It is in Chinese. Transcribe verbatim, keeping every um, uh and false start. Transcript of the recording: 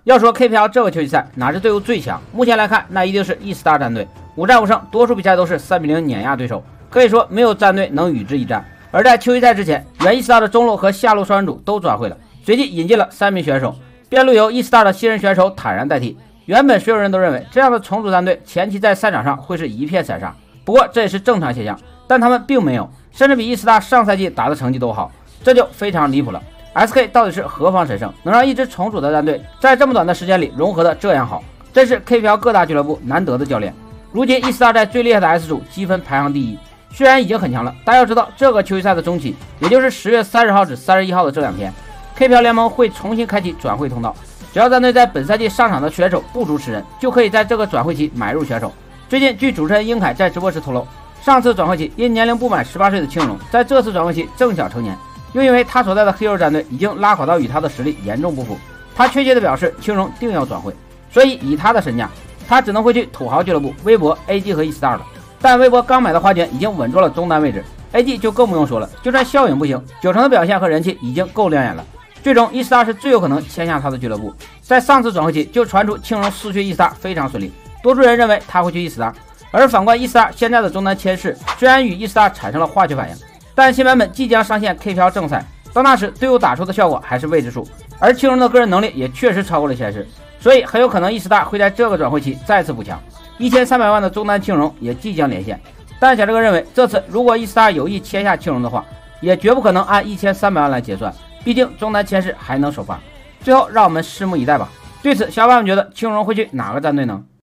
要说 K P L 这个球季赛哪支队伍最强？目前来看，那一定是 E Star 战队，五战五胜，多数比赛都是三比零碾压对手，可以说没有战队能与之一战。而在秋季赛之前，原 E Star 的中路和下路双人组都转会了，随即引进了三名选手，边路由 E Star 的新人选手坦然代替。原本所有人都认为这样的重组战队前期在赛场上会是一片散沙，不过这也是正常现象，但他们并没有，甚至比 E Star 上赛季打的成绩都好，这就非常离谱了。S K 到底是何方神圣，能让一支重组的战队在这么短的时间里融合的这样好？真是 K P L 各大俱乐部难得的教练。如今 E Star 在最厉害的 S 组积分排行第一，虽然已经很强了，但要知道这个球季赛的中期，也就是十月三十号至三十一号的这两天 ，K P L 联盟会重新开启转会通道，只要战队在本赛季上场的选手不足十人，就可以在这个转会期买入选手。最近，据主持人英凯在直播时透露，上次转会期因年龄不满十八岁的青龙，在这次转会期正想成年。又因为他所在的 Hero 战队已经拉垮到与他的实力严重不符，他确切的表示青龙定要转会，所以以他的身价，他只能会去土豪俱乐部微博、A G 和 E Star 了。但微博刚买的花卷已经稳住了中单位置 ，A G 就更不用说了，就算效应不行，九成的表现和人气已经够亮眼了。最终 E Star 是最有可能签下他的俱乐部。在上次转会期就传出青龙四去 E Star 非常顺利，多数人认为他会去 E Star， 而反观 E Star 现在的中单签势虽然与 E Star 产生了化学反应。但新版本即将上线 K P L 正赛，到那时队伍打出的效果还是未知数，而青龙的个人能力也确实超过了前世，所以很有可能 E Star 会在这个转会期再次补强。一千三百万的中单青龙也即将连线，但小这个认为这次如果 E Star 有意签下青龙的话，也绝不可能按一千三百万来结算，毕竟中单签势还能首发。最后让我们拭目以待吧。对此，小伙伴们觉得青龙会去哪个战队呢？